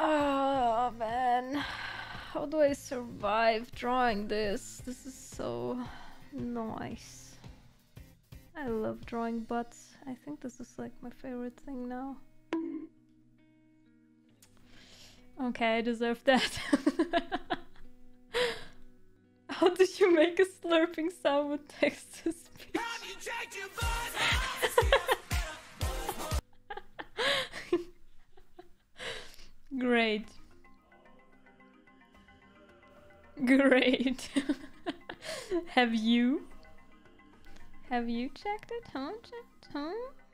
Oh man, how do I survive drawing this? This is so nice. I love drawing butts. I think this is like my favorite thing now. Okay, I deserve that. How did you make a slurping sound with text to speech? Great. Great. Have you? Have you checked it? Huh? Checked? Huh?